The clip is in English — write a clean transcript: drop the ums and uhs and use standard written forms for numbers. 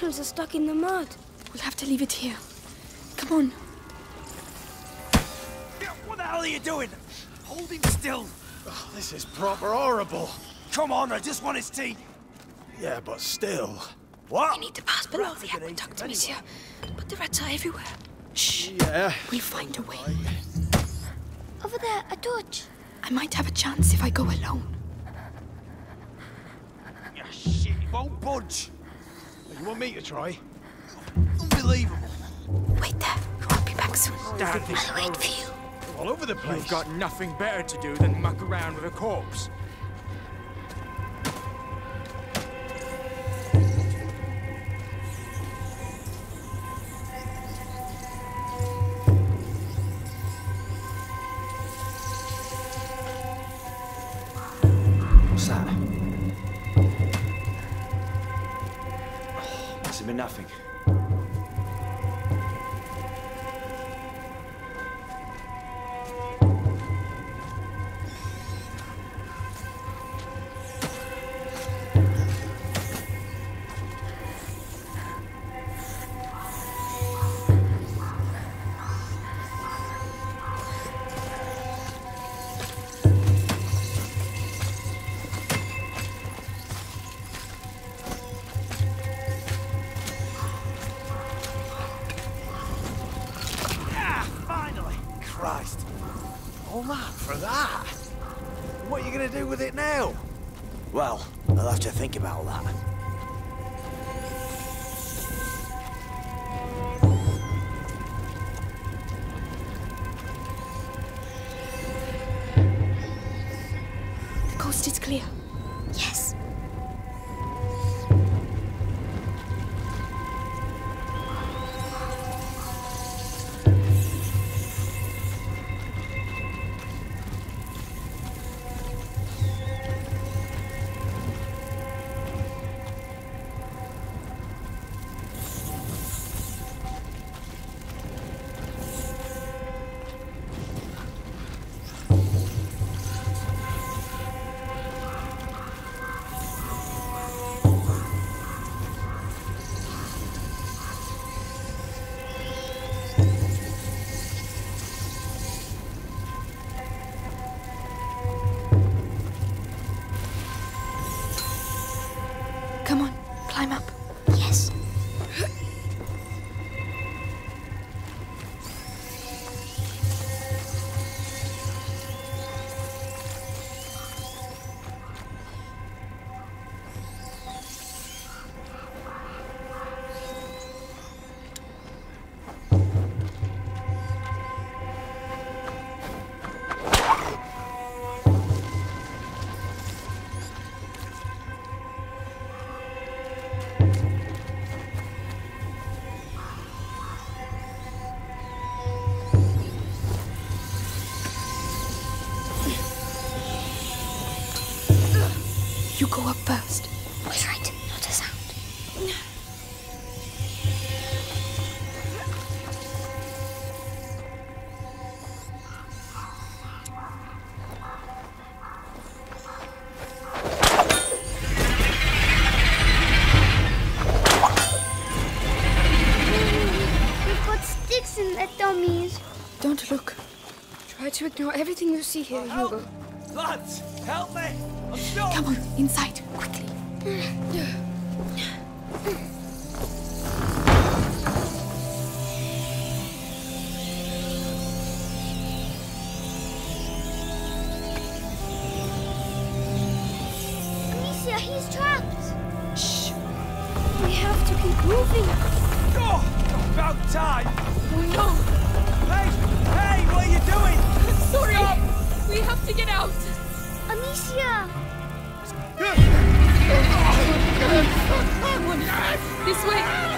bottles are stuck in the mud. We'll have to leave it here. Come on. What the hell are you doing? Hold him still. Oh, this is proper horrible. Come on, I just want his tea. Yeah, but still. What? We need to pass below the aqueduct, monsieur. But the rats are everywhere. Shh. Yeah. We'll find a way. Over there, a torch. I might have a chance if I go alone. Yeah, shit, he won't budge. You want me to try? Unbelievable. Wait there. We'll be back soon. Damn thing. I'll wait for you. All over the place. You've got nothing better to do than muck around with a corpse. What's that? Oh, must have been nothing. Christ. All that for that? What are you going to do with it now? Well, I'll have to think about that. The coast is clear. Yes. Come on, climb up. Yes. You go up first. Was right, not a sound. We've got sticks in the dummies. Don't look. Try to ignore everything you see here, Hugo. Lads, help me! I'm stuck! Come on, inside, quickly. Amicia, he's trapped. Shh. We have to keep moving. Oh, about time! Oh no! Hey! Hey, what are you doing? Sorry! Stop! We have to get out! Amicia! This way!